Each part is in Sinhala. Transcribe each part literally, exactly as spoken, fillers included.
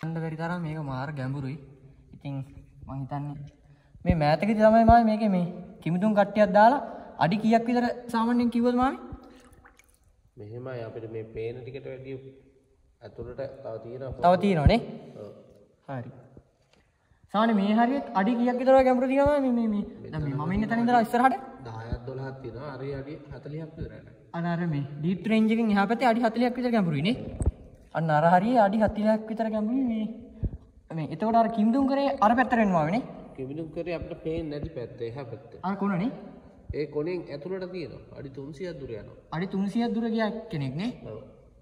යන්න බැරි තරම් මේක මාර ගැඹුරුයි. ඉතින් මම හිතන්නේ මේ මෑතකදී තමයි මාමේ මේකේ මේ කිමිදුම් කට්ටියක් දාලා අඩි කීයක් විතර සාමාන්‍යයෙන් කිව්වද මාමේ? මෙහෙමයි අපිට මේ පේන ටිකට වැඩි අතුලට තව තියෙනවා. තව තියෙනවනේ. ඔව්. හරි. සාමාන්‍ය මේ හරියට අඩි කීයක් විතර ගැඹුරු තියෙනවා මේ මේ මේ දැන් මේ මම ඉන්න තැන ඉඳලා ඉස්සරහට දහයක් දොළහක් තියෙනවා. අර අඩි හතළිහක් විතරයි. අර අර මේ ඩීප් රේන්ජ් එකෙන් එහා පැත්තේ අඩි හතළිහක් විතර ගැඹුරුයි නේ. අන්න අර හරිය අඩි හතළිහක් විතර ගැඹුරුයි මේ මේ එතකොට අර කිමිදුම් කරේ අර පැත්තට එනවා වෙන්නේ. කිමිදුම් කරේ අපිට පේන්නේ නැති පැත්ත එහා පැත්තේ. අර කොනනේ. ඒ කොනෙන් ඇතුළට තියෙනවා. අඩි තුන්සියයක් දුර යනවා. අඩි තුන්සියයක් දුර ගියා කෙනෙක් නේ. ඔව්.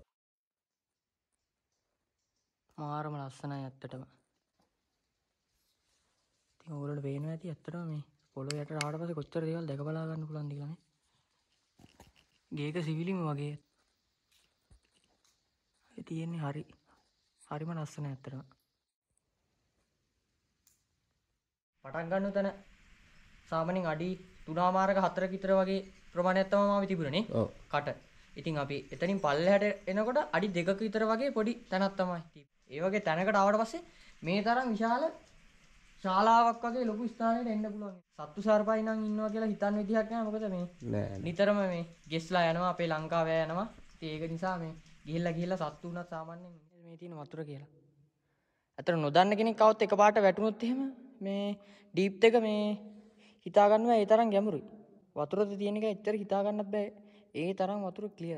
මාරම ලස්සනයි ඇත්තටම. ඉතින් ඕගොල්ලන්ට පේනවා ඇති ඇත්තටම මේ පොළොව යට ආවට පස්සේ කොච්චර දේවල් දැක බලා ගන්න පුළුවන්ද කියලා නේ. ගේක සිවිලිම වගේ. ඒ තියෙන්නේ හරි. හරිම ලස්සනයි ඇත්තටම. පටන් ගන්න තැන සාමාන්‍යයෙන් අඩි තුනමාරක හතරක විතර වගේ ප්‍රමාණයක් තමයි මාවි තිබුණේ නේ. ඔව්. කට. ඉතින් අපි එතනින් පල්ලෙහාට එනකොට අඩි දෙකක විතර වගේ පොඩි තැනක් තමයි තිබ්බේ. ඒ වගේ තැනකට ආවට පස්සේ මේ තරම් විශාල ශාලාවක් වගේ ලොකු ස්ථානයකට එන්න පුළුවන්. සත්තු සර්පයි නම් ඉන්නවා කියලා හිතන්න විදිහක් නැහැ. මොකද මේ නෑ නිතරම මේ ගෙස්ලා යනවා අපේ ලංකාවේ යනවා. ඉතින් ඒක නිසා මේ ගිහිල්ලා ගිහිල්ලා සත්තු උනත් සාමාන්‍යයෙන් මේ තියෙන වතුර කියලා. අතන නොදන්න කෙනෙක් આવත් එකපාරට වැටුනොත් එහෙම මේ ඩීප් එක මේ හිතා ගන්නවා ඒ තරම් ගැඹුරුයි. වතුරද තියෙන එක ඇත්තට හිතා ගන්නත් බෑ. ඒ තරම් වතුර ක්ලියර්.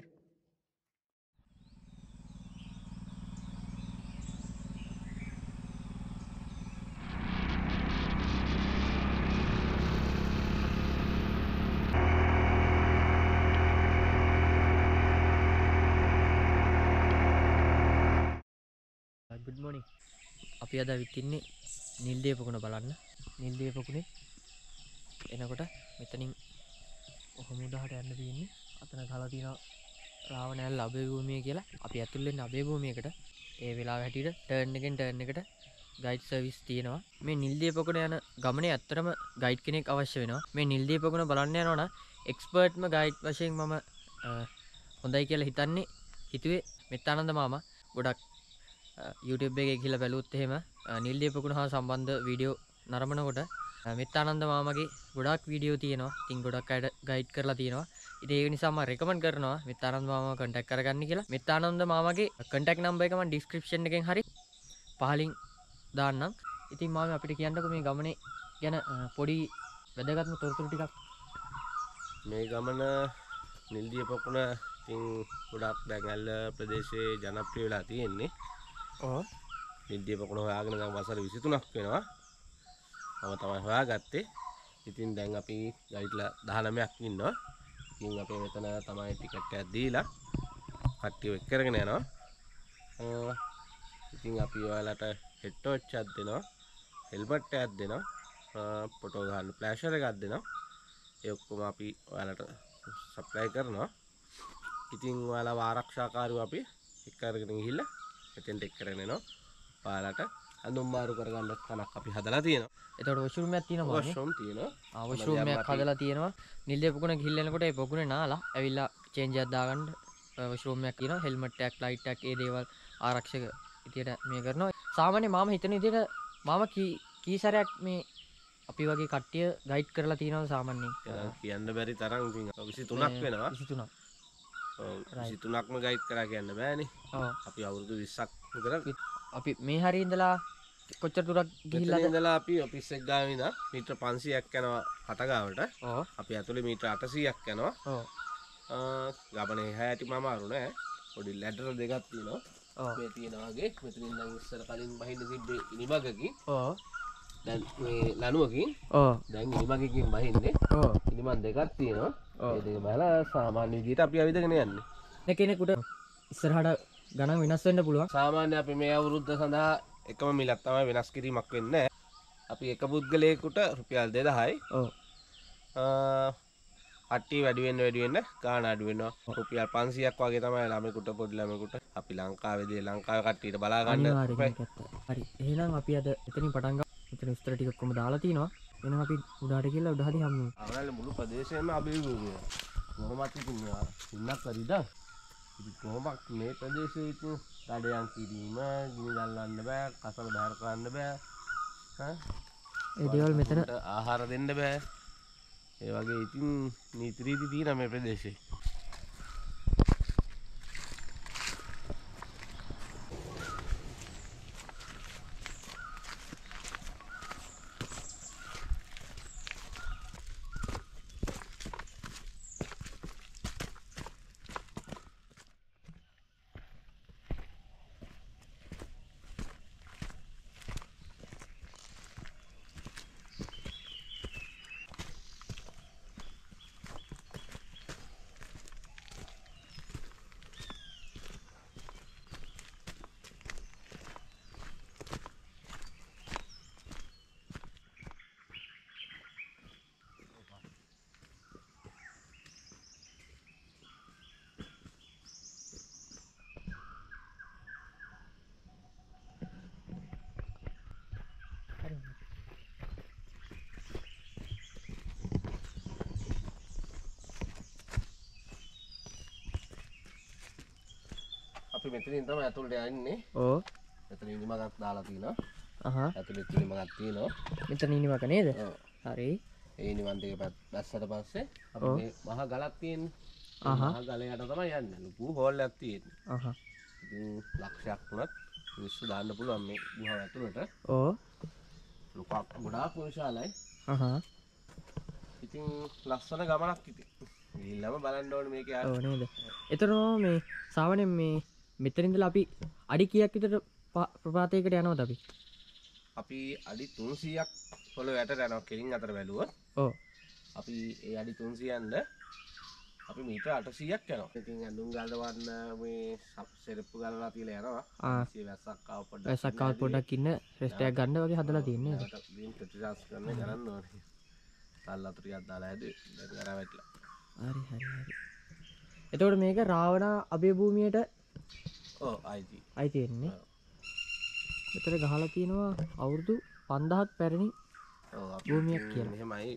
good morning. අපි අද අවිත් ඉන්නේ නිල්දේ පොකුණ බලන්න. නිල්දේ පොකුණේ එනකොට මෙතනින් ඔහොම උඩහට යන්න තියෙන්නේ. අතන ගහලා තියෙනවා රාවණෑල්ල අභය භූමිය කියලා. අපි ඇතුල් වෙන්නේ අභය භූමියකට. ඒ වෙලාව හැටියට ටර්න් එකෙන් ටර්න් එකට ගයිඩ් සර්විස් තියෙනවා. මේ නිල්දේ පොකුණ යන ගමනේ ඇත්තටම ගයිඩ් කෙනෙක් අවශ්‍ය වෙනවා. මේ නිල්දේ පොකුණ බලන්න යනවා නම් එක්ස්පර්ට්ම ගයිඩ් වශයෙන් මම හොඳයි කියලා හිතන්නේ. හිතුවේ මෙත්තානන්ද මාමා ගොඩක් YouTube එකේ ගිහලා බැලුවොත් එහෙම නිල්දේ පොකුණ හා සම්බන්ධ වීඩියෝ නරඹනකොට මෙත්තානන්ද මාමගේ ගොඩක් වීඩියෝ තියෙනවා. ඉතින් ගොඩක් අයට ගයිඩ් කරලා තියෙනවා. ඉතින් ඒක නිසා මම රෙකමන්ඩ් කරනවා මෙත්තානන්ද මාමව කන්ටැක්ට් කරගන්න කියලා. මෙත්තානන්ද මාමගේ කන්ටැක්ට් නම්බර් එක මම ඩිස්ක්‍රිප්ෂන් එකෙන් හරි පහලින් දාන්නම්. ඉතින් මාම අපිට කියන්නකෝ මේ ගමනේ ගැන පොඩි වැදගත්ම තොරතුරු ටිකක්. මේ ගමන නිල්දිය පොකුණ ඉතින් ගොඩක් දැන් ඇල්ල ප්‍රදේශයේ ජනප්‍රිය වෙලා තියෙන්නේ. ඔව්. නිල්දිය පොකුණ හොයාගෙන දැන් වසර විසිතුනක් වෙනවා. මම තමයි හොයාගත්තේ. ඉතින් දැන් අපි ගයිඩ්ලා දහනවයක් ඉන්නවා. ඉතින් අපි මෙතන තමයි ටිකට් එකක් දීලා කට්ටිය එක් කරගෙන යනවා. ඉතින් අපි ඔයාලට හෙඩ් ටෝච් එකක් දෙනවා. හෙල්මට් එකක් දෙනවා. ෆොටෝ ගන්න ෆ්ලෑෂර් එකක් දෙනවා. ඒ ඔක්කොම අපි ඔයාලට සප්ලයි කරනවා. ඉතින් ඔයාලා ආරක්ෂාකාරයෝ අපි එක් කරගෙන ගිහිල්ලා මෙතෙන්ට එක් කරගෙන එනවා. ඔයාලට අඳුම් මාරු කරගන්න තැනක් අපි හදලා තියෙනවා. එතකොට වොෂ්රූම් එකක් තියෙනවා වොෂ් රූම් තියෙනවා. ආ වොෂ්රූම් එකක් හදලා තියෙනවා. නිල්දේ පොකුණ ගිහිල්ලා එනකොට ඒ පොකුණේ නාලා ඇවිල්ලා චේන්ජ් එකක් දාගන්න වොෂ්රූම් එකක් තියෙනවා. හෙල්මට් එකක්, ලයිට් එකක්, ඒ දේවල් ආරක්ෂක විදියට මේ කරනවා. සාමාන්‍ය මාම හිතන විදියට මාම කී කී සැරයක් මේ අපි වගේ කට්ටිය ගයිඩ් කරලා තියෙනවා සාමාන්‍යයෙන්. කියන්න බැරි තරම් ඉතින් විසිතුනක් වෙනවා. විසිතුනක්. ඔව් විසිතුනක්ම ගයිඩ් කරා කියන්න බෑනේ. ඔව්. අපි අවුරුදු විස්සක් විතර අපි මේ හරිය ඉඳලා කොච්චර දුරක් ගිහිල්ලාද? මෙතන ඉඳලා අපි ඔෆිස් එක ගාව ඉඳලා මීටර පන්සීයක් යනවා හතගාවට. ඔව්. අපි ඇතුලේ මීටර අටසීයක් යනවා. ඔව්. ගමනේ හැටි මම අරු නෑ. පොඩි ලැඩර් දෙකක් තියෙනවා. ඔව්. මේ තියෙනවා වගේ මෙතනින් නම් ඉස්සර කලින් බහින්න තිබ්බේ ඉනිමගකින්. ඔව්. දැන් මේ ලනුවකින්. ඔව්. දැන් ඉනිමගකින් බහින්නේ. ඔව්. ඉනිමන් දෙකක් තියෙනවා. ඒ දෙක බලලා සාමාන්‍ය විදිහට අපි ඇවිදගෙන යන්නේ. මේ කෙනෙකුට ඉස්සරහට ගණන් වෙනස් වෙන්න පුළුවන්. සාමාන්‍ය අපි මේ අවුරුද්ද සඳහා එකම මිලක් තමයි වෙනස් කිරීමක් වෙන්නේ නැහැ. අපි එක පුද්ගලයෙකුට රුපියල් දෙදහයි. ඔව්. අට්ටි වැඩි වෙන්න වැඩි වෙන්න ගාණ අඩු වෙනවා. රුපියල් පන්සීයක් වගේ තමයි ළමයෙකුට පොඩි ළමයෙකුට. අපි ලංකාවේදී ලංකාවේ කට්ටියට බලා ගන්න. හරි. එහෙනම් අපි අද එතනින් පටන් ගමු. මෙතන විස්තර ටික ඔක්කොම දාලා තිනවා. එහෙනම් අපි උඩහට ගිහලා උඩහදී හම්බ වෙමු. අවුරුදු මුළු ප්‍රදේශයේම අභිවෘද්ධිය වෙනවා. කොහොමද ඉතින් ඉන්නක් හරිද? ඉතින් කොහොමද මේ ප්‍රදේශයේ ඉතින් ගඩයන් කිරීම, ගිනි දල්වන්න බෑ, කසල බැහැර කරන්න බෑ. ඈ ඒ දේවල් මෙතන ආහාර දෙන්න බෑ. ඒ වගේ ඉතින් නීති රීති තියෙනවා මේ ප්‍රදේශේ. අපි මෙතනින් තමයි ඇතුළට යන්නේ. ඕ මෙතන ඉනිමගක් දාලා තිනවා. අහහ ඇතුළේ ඉනිමගක් තියෙනවා. මෙතන ඉනිමක නේද? ඔව්. හරි. ඒ ඉනිමන් දෙක බැස්සට පස්සේ අපි මේ මහ ගලක් තියෙන්නේ. අහහ. මහ ගල යට තමයි යන්නේ. ලොකු හෝල් එකක් තියෙන්නේ. අහහ. ඉතින් ලක්ෂයක් වුණත් මිනිස්සු දාන්න පුළුවන් මේ ගුහාව ඇතුළට. ඕ ලොකක් ගොඩාක් විශාලයි. අහහ. ඉතින් ලස්සන ගමනක් ඉතින්. ගිහිල්ලාම බලන්න ඕනේ මේක යාර. ඔව් නේද? එතනම මේ සාමාන්‍යයෙන් මේ මෙතන ඉඳලා අපි අඩි කීයක් විතර ප්‍රපාතයකට යනවද අපි? අපි අඩි තුන්සීයක් පොළොව යට යනවා කෙලින් අතර බැලුවොත්. ඔව්. අපි ඒ අඩි තුන්සීයෙන්ද අපි මීටර අටසීයක් යනවා. ඉතින් ඇඳුම් ගලවන්න මේ සෙරප්පු ගලවලා තියලා යනවා. ආ. ඉතින් වැස්සක් ආව පොඩ්ඩක්. වැස්සක් ආව පොඩ්ඩක් ඉන්න රෙස්ට් එකක් ගන්න වගේ හදලා තියෙන්නේ නේද? ඒකට දීන් ප්‍රතිශාස් කරන්න කරන්න ඕනේ. තල්ලතුරියක් දාලා ඇදී දැන් ගරා වැටලා. හරි හරි හරි. එතකොට මේක රාවණ අභය භූමියට ඔව් අයිති. අයිති වෙන්නේ. මෙතන ගහලා තියෙනවා අවුරුදු පන්දාහක් පැරණි ඔව් අපි භූමියක් කියලා. මෙහෙමයි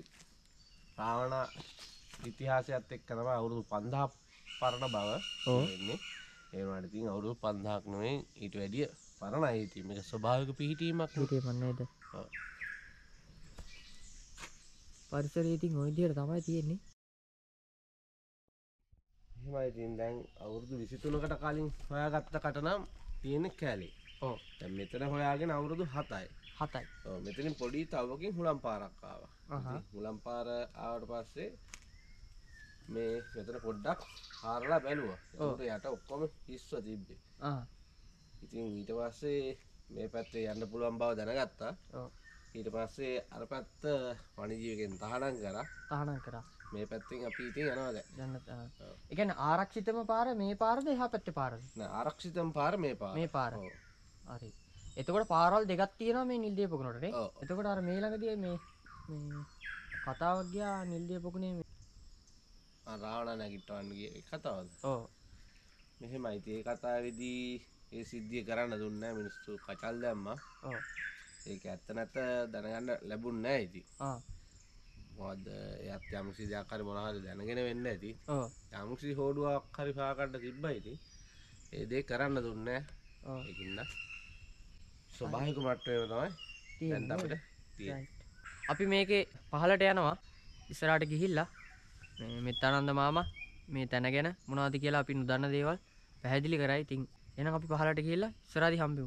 රාවණ ඉතිහාසයත් එක්ක තමයි අවුරුදු පන්දාහක් පරණ බව වෙන්නේ. ඒ වුණාට ඉතින් අවුරුදු පන්දාහක් නෙවෙයි ඊට වැඩිය පරණයි. ඉතින් මේක ස්වභාවික පිහිටීමක් හිතේ මන් නේද? ඔව්. පරිසරය ඉතින් ওই විදිහට තමයි තියෙන්නේ. එහෙමයි ඉතින් දැන් අවුරුදු විසි තුනකට කලින් හොයාගත්ත කට නම් තියෙන්නේ කැලේ. ඔව්. දැන් මෙතන හොයාගෙන අවුරුදු හතයි. හතයි. ඔව් මෙතනින් පොඩි තවකින් හුලම් පාරක් ආවා. අහහ. හුලම් පාර ආවට පස්සේ මේ මෙතන පොඩ්ඩක් හාරලා බැලුවා. ඒකට යට ඔක්කොම හිස්ව තිබ්බේ. ආ. ඉතින් ඊට පස්සේ මේ පැත්තේ යන්න පුළුවන් බව දැනගත්තා. ඔව්. ඊට පස්සේ අර පැත්ත වනජීවකෙන් තහනම් කරා. තහනම් කරා. මේ පැත්තෙන් අපි ඉතින් යනවා දැන්. යන්න ඒ කියන්නේ ආරක්ෂිතම පාර මේ පාරද එහා පැත්තේ පාරද? නෑ ආරක්ෂිතම පාර මේ පාර. මේ පාර. ඔව්. හරි. එතකොට පාරවල් දෙකක් තියෙනවා මේ නිල්දිය පොකුණට නේ. ඔව්. එතකොට අර මේ ළඟදී මේ මේ කතාවක් ගියා නිල්දිය පොකුණේ මේ ආ රාවණ නැගිටවන්න ගිය ඒ කතාවද? ඔව්. මෙහෙමයි ඉතින් ඒ කතාවේදී ඒ සිද්ධිය කරන්න දුන්නේ නැහැ මිනිස්සු කචල් දැම්මා. ඔව්. ඒක ඇත්ත නැත්ත දැනගන්න ලැබුණ නැහැ ඉතින්. ආ. මොකද එයාත් යම්කිසි දෙයක් හරි මොනවා හරි දැනගෙන වෙන්න ඇති. ඔව්. යම්කිසි හොඩුවක් හරි පාකන්න තිබ්බා ඉතින්. ඒ දේ කරන්න දුන්නේ ඔව්. නැහැ. ඒකින්ද ස්වභාවික මට්ටමේ තමයි දැන් අපිට තියෙන්නේ. අපි මේකේ පහලට යනවා. ඉස්සරහට ගිහිල්ලා මේ මෙත්තානන්ද මාමා මේ තැන ගැන මොනවද කියලා අපි නොදන්න දේවල් පැහැදිලි කරයි. ඉතින් එහෙනම් අපි පහලට ගිහිල්ලා ඉස්සරහදී හම්බෙමු.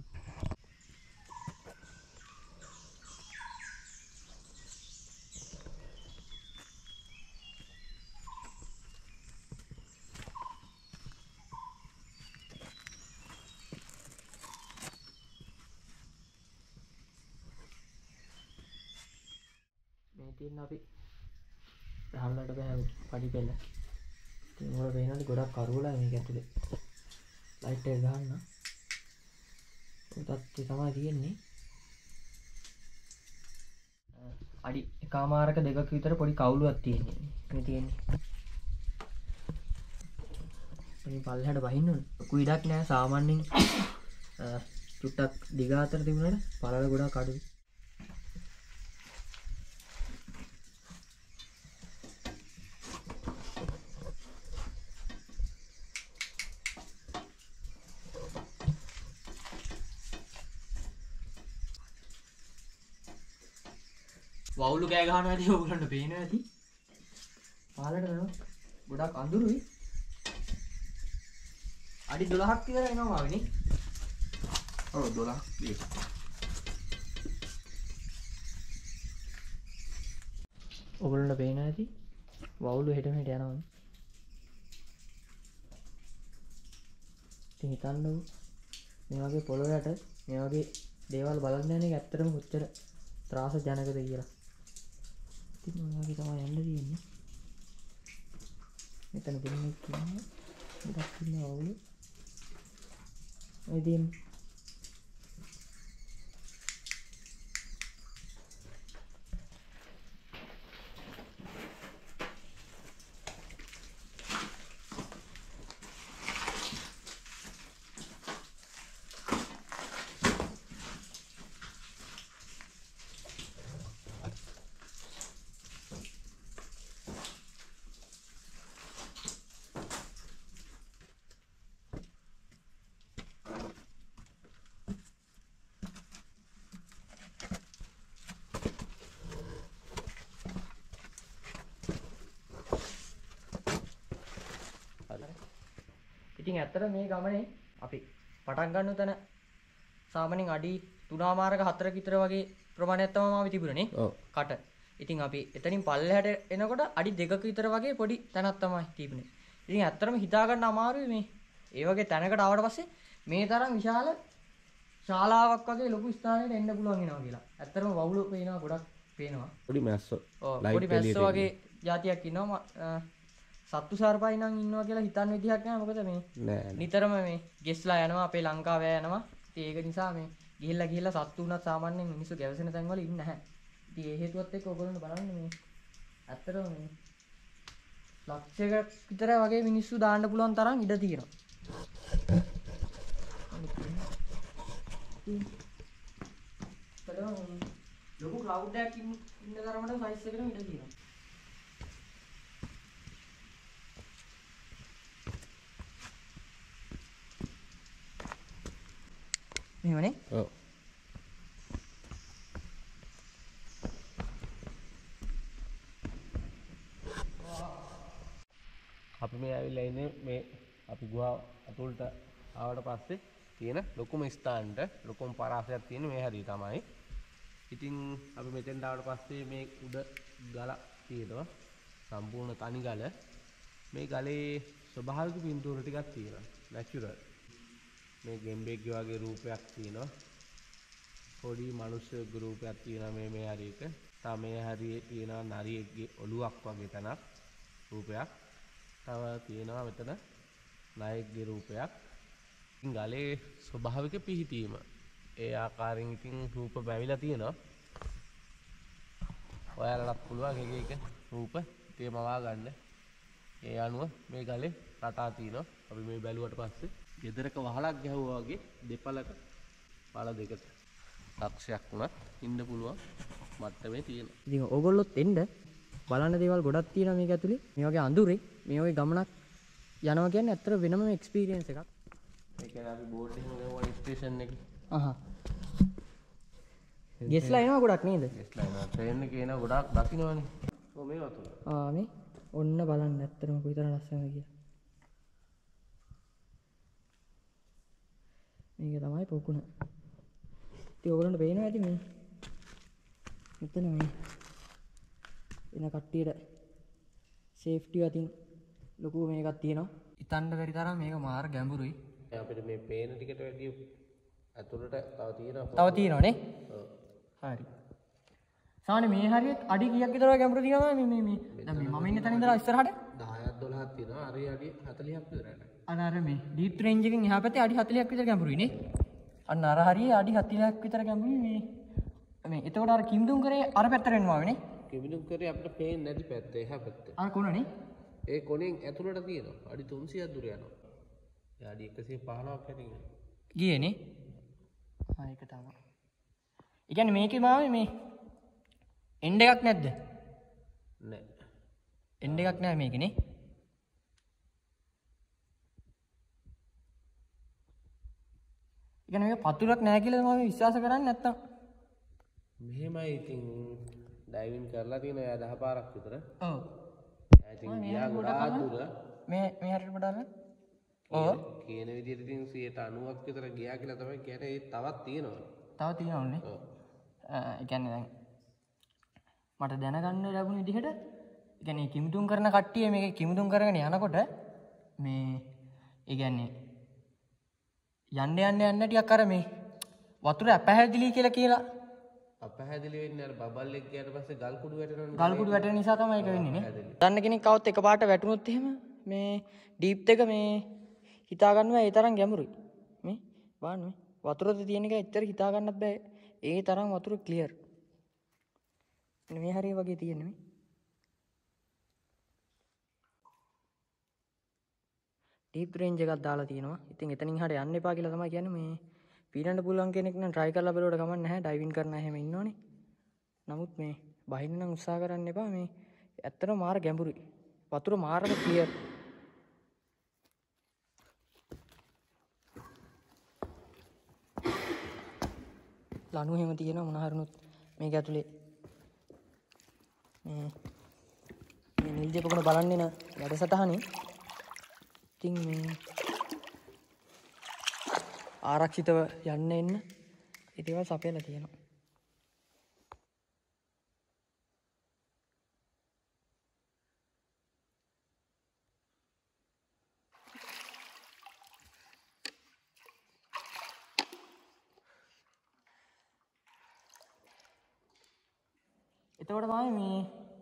මේ තියෙන අපි රහල්ලට බෑ පඩි පෙළ. ඉතින් ඔය වෙනකොට ගොඩක් කරුවලා මේක ඇතුලේ. ලයිට් එක ගහන්න. ඔය තත්ත්වය තමයි තියෙන්නේ. අඩි එකමාරක දෙකක විතර පොඩි කවුලුවක් තියෙන්නේ. මේ තියෙන්නේ. මේ පල්ලෙහාට වහින්න ඕනේ. ලොකු ඉඩක් නෑ සාමාන්‍යයෙන් චුට්ටක් දිග අතර තිබුණාට පළල ගොඩක් අඩුයි. වවුලු කෑ ගහනවා ඇති ඕගොල්ලන්ට පේනවා ඇති. පාලට යනවා. ගොඩක් අඳුරුයි. අඩි දොළහක් විතර එනවා මාවිනේ. ඔව් දොළහක් විතර. ඕගොල්ලන්ට පේනවා ඇති. වවුලු හෙට මෙහෙට යනවා. ඉතින් හිතන්නකෝ මේ වගේ පොළොව යට මේ වගේ දේවල් බලන්න යන එක ඇත්තටම කොච්චර ත්‍රාස ජනකද කියලා. ඉතින් මේ වගේ තමයි යන්න තියෙන්නේ. මෙතන දෙන්නෙක් ඉන්නවා. ගොඩක් ඉන්නවා වවුලු. ඔය දෙන්නේ ඉතින් ඇත්තට මේ ගමනේ අපි පටන් ගන්න තැන සාමාන්‍යයෙන් අඩි තුනමාරක හතරක විතර වගේ ප්‍රමාණයක් තමයි අපි තිබුණේ. ඔව්. කට. ඉතින් අපි එතනින් පල්ලෙහාට එනකොට අඩි දෙකක විතර වගේ පොඩි තැනක් තමයි තිබුණේ. ඉතින් ඇත්තටම හිතා ගන්න අමාරුයි මේ. ඒ වගේ තැනකට ආවට පස්සේ මේ තරම් විශාල ශාලාවක් වගේ ලොකු ස්ථානයකට එන්න පුළුවන් වෙනවා කියලා. ඇත්තටම වවුලු පේනවා ගොඩක් පේනවා. පොඩි මැස්සෝ. ඔව් පොඩි මැස්සෝ වගේ జాතියක් ඉන්නවා. සත්තු සර්පයි නම් ඉන්නවා කියලා හිතන්න විදිහක් නැහැ. මොකද මේ නෑ නිතරම මේ ගෙස්ලා යනවා අපේ ලංකාවේ යනවා. ඉතින් ඒක නිසා මේ ගිහිල්ලා ගිහිල්ලා සත්තු උනත් සාමාන්‍යයෙන් මිනිස්සු ගැවසෙන තැන්වල ඉන්නේ නැහැ. ඉතින් ඒ හේතුවත් එක්ක ඔයගොල්ලෝ බලන්න මේ ඇත්තටම මේ ලක්ෂයක විතර වගේ මිනිස්සු දාන්න පුළුවන් තරම් ඉඩ තියෙනවා. ලොකු ක්ලවුඩ් එකක් ඉන්න තරමට සයිස් එකකටම ඉඩ තියෙනවා. මෙහෙමනේ. ඔව්. අපි මේ ඇවිල්ලා ඉන්නේ මේ අපි ගුහා අතුලට ආවට පස්සේ තියෙන ලොකුම ස්ථානට ලොකුම පරාසයක් තියෙන මේ හැටි තමයි. ඉතින් අපි මෙතෙන්ට ආවට පස්සේ මේ උඩ ගල තියෙනවා. සම්පූර්ණ තනි ගල. මේ ගලේ ස්වභාවික පින්තූර ටිකක් තියෙනවා. නැචරල්. මේ ගෙම්බෙක්ගේ වගේ රූපයක් තියෙනවා. පොඩි මිනිස්සුගේ රූපයක් තියෙනවා මේ මේ හරියක. තව මේ හරියේ තියෙනවා නරියෙක්ගේ ඔළුවක් වගේ තැනක් රූපයක්. තව තියෙනවා මෙතන නයෙක්ගේ රූපයක්. ඉතින් ගලේ ස්වභාවික පිහිටීම. ඒ ආකාරයෙන් ඉතින් රූප බැවිලා තියෙනවා. ඔයාලටත් පුළුවන් එක එක රූප තේමවා ගන්න. ඒ අනුව මේ ගලේ රටා තියෙනවා. අපි මේ බැලුවට පස්සේ ගෙදරක වහලක් ගැහුවා වගේ දෙපළක පළ දෙකට ලක්ෂයක් වුණත් ඉන්න පුළුවන් මට්ටමේ තියෙනවා. ඉතින් ඕගොල්ලොත් එන්න බලන්න දේවල් ගොඩක් තියෙනවා මේක ඇතුලේ. මේ වගේ අඳුරේ මේ වගේ ගමනක් යනවා කියන්නේ ඇත්තට වෙනම එක්ස්පීරියන්ස් එකක්. ඒ කියන්නේ අපි බෝඩ් එකෙන් ගිහුවා ස්ටේෂන් එකේ. අහහ. ගෙස්ලා එනවා ගොඩක් නේද? ගෙස්ලා එනවා. ට්‍රේන් එකේ එනවා ගොඩක් දකින්නවනේ. ඔව් මේ වතුර. ආ මේ ඔන්න බලන්න ඇත්තටම කොයිතරම් ලස්සනද කියලා. මේක තමයි පොකුණ. ඉතින් ඔයගොල්ලන්ට පේනවා ඇති මේ මෙතන මේ එන කට්ටියට සේෆ්ටි අතින් ලොකු මේකක් තියෙනවා. ඉතන්න බැරි තරම් මේක මාර ගැඹුරුයි. අපිට මේ පේන ටිකට වැඩි ඇතුළට තව තියෙනවා. තව තියෙනවනේ. ඔව්. හරි. සාමාන්‍ය මේ හරියට අඩි කීයක් විතර ගැඹුරු තියෙනවා මේ මේ මේ දැන් මේ මම ඉන්න තැන ඉඳලා ඉස්සරහට දහයක් දොළහක් තියෙනවා. අර අඩි හතළිහක් විතරයි. අර අර මේ ඩීප් රේන්ජ් එකෙන් එහා පැත්තේ අඩි හතළිහක් විතර ගැඹුරුයි නේ. අන්න අර හරිය අඩි හතළිහක් විතර ගැඹුරුයි මේ මේ එතකොට අර කිම්දුම් කරේ අර පැත්තට එනවා වෙන්නේ. කිමිදුම් කරේ අපිට පේන්නේ නැති පැත්ත එහා පැත්ත. අර කොනනේ. ඒ කොනෙන් ඇතුළට තියෙනවා. අඩි තුන්සියයක් දුර යනවා. ඒ අඩි එකසිය පහළොවක් ඇති ගියා. ගියේනේ. ආ ඒක තමයි. ඒ කියන්නේ මේකේ මාවේ මේ එන්ඩ් එකක් නැද්ද? නෑ. එන්ඩ් එකක් නෑ මේකේ නේ. ඒ කියන්නේ මේක පතුරක් නෑ කියලා මම විශ්වාස කරන්නේ නැත්තම්. මෙහෙමයි ඉතින් ඩයිවින් කරලා තියෙන එයා දහ පාරක් විතර. ඔව්. ඉතින් ගියා ගොඩාක් දුර. මේ මේ හරියට බලන්න. ඔව්. කියන විදිහට ඉතින් සියයට අනූවක් විතර ගියා කියලා තමයි කියන්නේ. ඒ තවත් තියෙනවා. තව තියෙනවනේ. ඔව්. ඒ කියන්නේ දැන් මට දැනගන්න ලැබුණ විදිහට ඒ කියන්නේ කිමිතුම් කරන කට්ටිය මේක කිමිතුම් කරගෙන යනකොට මේ ඒ කියන්නේ යන්න යන්න යන්න ටිකක් අර මේ වතුර අපැහැදිලි කියලා කියලා අපහැදිලි වෙන්නේ අර බබල් එක ගියාට පස්සේ ගල් කුඩු වැටෙනවනේ. ගල් කුඩු වැටෙන නිසා තමයි ඒක වෙන්නේ නේ. දන්න කෙනෙක් කවුත් එකපාරට වැටුනොත් එහෙම මේ ඩීප් එක මේ හිතා ගන්නවා ඒ තරම් ගැඹුරුයි. මේ බලන්න මේ වතුරද තියෙන එක ඇත්තට හිතා ගන්නත් බෑ. ඒ තරම් වතුර ක්ලියර්. මේ හරිය වගේ තියෙන්නේ මේ. ඩීප් රේන්ජ් එකක් දාලා තියෙනවා. ඉතින් එතනින් හරිය යන්න එපා කියලා තමයි කියන්නේ මේ පීනන්න පුළුවන් කෙනෙක් නම් try කරලා බලවට කමක් නැහැ. ඩයිවින් කරන හැම ඉන්නෝනේ. නමුත් මේ බහින්න නම් උත්සාහ කරන්න එපා. මේ ඇත්තටම මාර ගැඹුරුයි. වතුර මාරම ක්ලියර්. ලණු එහෙම තියෙනවා මොන හරිනුත් මේක ඇතුලේ මේ මේ නිල් දීපකුණ බලන්නේ න වැඩසටහනේ. ඉතින් මේ ආරක්ෂිතව යන්න එන්න ඒවා සපයලා තියෙනවා. එතකොට තමයි මේ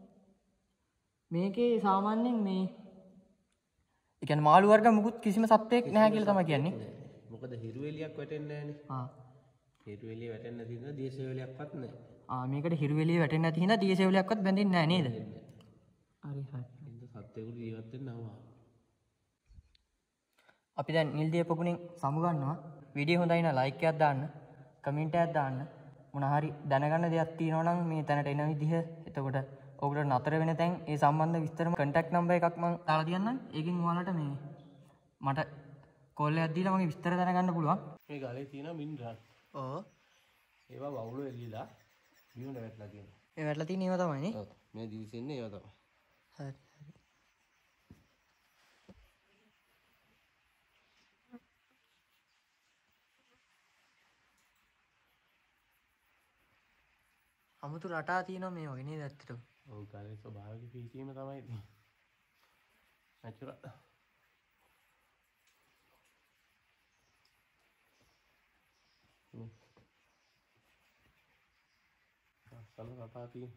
මේකේ සාමාන්‍යයෙන් මේ ඒ කියන්නේ මාළු වර්ග මුකුත් කිසිම සත්ත්වයක් නැහැ කියලා තමයි කියන්නේ. මොකද හිරු එලියක් වැටෙන්නේ නැහනේ. ආ. හිරු එලිය වැටෙන්නේ නැති නිසා දියසෙවලියක්වත් නැහැ. ආ මේකට හිරු එලිය වැටෙන්නේ නැති හින්දා දියසෙවලියක්වත් බැඳෙන්නේ නැහැ නේද? හරි හරි. ඉතින් සත්ත්වෙකුට ජීවත් වෙන්න අවවා. අපි දැන් නිල් දීපකුණෙන් සමු ගන්නවා. වීඩියෝ හොඳයි නම් ලයික් එකක් දාන්න, කමෙන්ට් එකක් දාන්න. මොන හරි දැනගන්න දෙයක් තියෙනවා නම් මේ තැනට එන විදිහ එතකොට ඔයගොල්ලෝ නතර වෙන තැන් ඒ සම්බන්ධ විස්තරම contact number එකක් මම දාලා තියන්නම්. ඒකෙන් ඔයාලට මේ මට කෝල් එකක් දීලා මගේ විස්තර දැනගන්න පුළුවන්. මේ ගලේ තියෙන මිනරල්. ඔව්. ඒවා වවුල එල්ලීලා බිමට වැටලා තියෙනවා. මේ වැටලා තියෙන ඒවා තමයි නේ. ඔව්. මේ දිවිසෙන්නේ ඒවා තමයි. හරි. අමුතු රටා තියෙනවා මේ වගේ නේද ඇත්තටම. ඔව් ගලේ ස්වභාවික පිහිටීම තමයි තියෙන්නේ. නැචරල්. සල රටා තියෙන.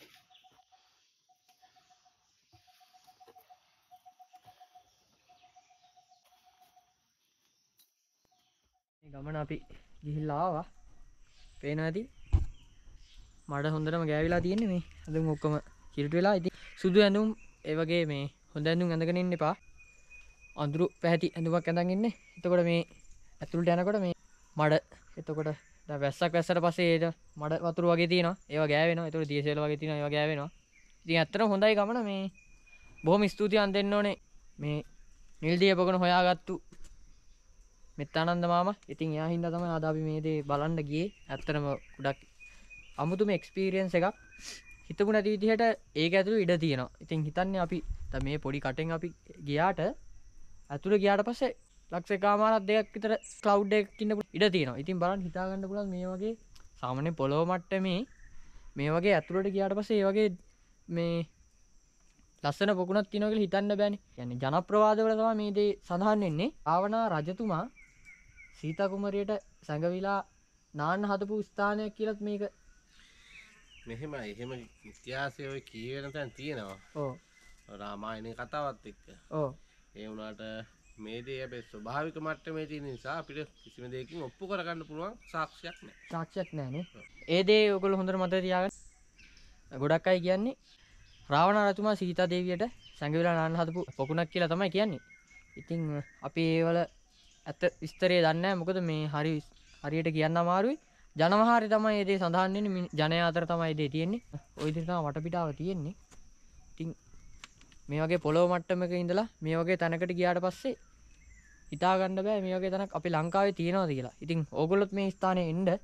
මේ ගමන අපි ගිහිල්ලා ආවා. පේනවා ඇති. මඩ හොඳටම ගෑවිලා තියෙන්නේ මේ. ඇඳුම් ඔක්කොම කිරිට වෙලා. ඉතින් සුදු ඇඳුම් ඒ වගේ මේ හොඳ ඇඳුම් ඇඳගෙන ඉන්න එපා. අඳුරු පැහැති ඇඳුමක් ඇඳන් ඉන්න. එතකොට මේ ඇතුළට යනකොට මේ මඩ එතකොට දැන් වැස්සක් වැස්සට පස්සේ ඒක මඩ වතුර වගේ තියෙනවා. ඒවා ගෑවෙනවා. එතකොට දියසෙල වගේ තියෙනවා. ඒවා ගෑවෙනවා. ඉතින් ඇත්තටම හොඳයි ගමන මේ. බොහොම ස්තුතියන් දෙන්න ඕනේ මේ නිල් දීපකුණ හොයාගත්තු මෙත්තානන්ද මාමා. ඉතින් එයා හින්දා තමයි අද අපි මේ දේ බලන්න ගියේ. ඇත්තටම ගොඩක් අමුතුම එක්ස්පීරියන්ස් එකක්. හිතපු නැති විදිහට ඒක ඇතුළේ ඉඩ තියෙනවා. ඉතින් හිතන්නේ අපි දැන් මේ පොඩි කටෙන් අපි ගියාට ඇතුළේ ගියාට පස්සේ ලක්ෂ එකමාරක් දෙකක් විතර ක්ලවුඩ් එකක් ඉන්න ඉඩ තියෙනවා. ඉතින් බලන්න හිතා ගන්න පුළුවන් මේ වගේ සාමාන්‍ය පොළොව මට්ටමේ මේ වගේ ඇතුළට ගියාට පස්සේ ඒ වගේ මේ ලස්සන පොකුණක් තියෙනවා කියලා හිතන්න බෑනේ. يعني ජනප්‍රවාදවල තමයි මේ දේ සඳහන් වෙන්නේ. ආවනා රජතුමා සීතා කුමරියට සැඟවිලා නාන්න හදපු ස්ථානයක් කියලාත් මේක මෙහෙමයි. එහෙම ඉතිහාසය ඔය කියවෙන තැන් තියෙනවා. ඔව්. රාමායනේ කතාවත් එක්ක. ඔව්. ඒ වුණාට මේ දේ හැබැයි ස්වභාවික මට්ටමේ තියෙන නිසා අපිට කිසිම දෙයකින් ඔප්පු කරගන්න පුළුවන් සාක්ෂියක් නැහැ. සාක්ෂියක් නැහැ නේ. ඒ දේ ඔයගොල්ලෝ හොඳට මතක තියාගන්න. ගොඩක් අය කියන්නේ රාවණ රජතුමා සීතා දේවියට සැඟවිලා නාන්න හදපු පොකුණක් කියලා තමයි කියන්නේ. ඉතින් අපි ඒවල ඇත්ත විස්තරය දන්නේ නැහැ. මොකද මේ හරි හරියට කියන්න අමාරුයි. ජනවහාරේ තමයි මේ දේ සඳහන් වෙන්නේ. ජනයා අතර තමයි මේ දේ තියෙන්නේ. ওই විදිහට තමයි වටපිටාව තියෙන්නේ. ඉතින් මේ වගේ පොළොව මට්ටමක ඉඳලා මේ වගේ තැනකට ගියාට පස්සේ හිතා ගන්න බෑ මේ වගේ තැනක් අපි ලංකාවේ තියෙනවද කියලා. ඉතින් ඕගොල්ලොත් මේ ස්ථානේ එන්න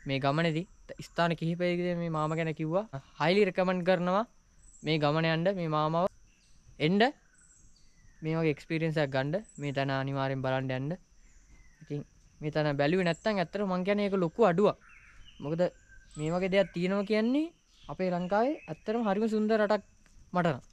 මේ ගමනේදී ස්ථාන කිහිපයකදී මේ මාමා ගැන කිව්වා. highly recommend කරනවා මේ ගමන යන්න මේ මාමාව එන්න මේ වගේ experience එකක් ගන්න මේ තැන අනිවාර්යෙන් බලන්න යන්න. ඉතින් මේ තැන බැලුවේ නැත්නම් ඇත්තටම මං කියන්නේ ඒක ලොකු අඩුවක්. මොකද මේ වගේ දෙයක් තියෙනවා කියන්නේ අපේ ලංකාවේ ඇත්තටම හරිම සුන්දර රටක් මට නම්.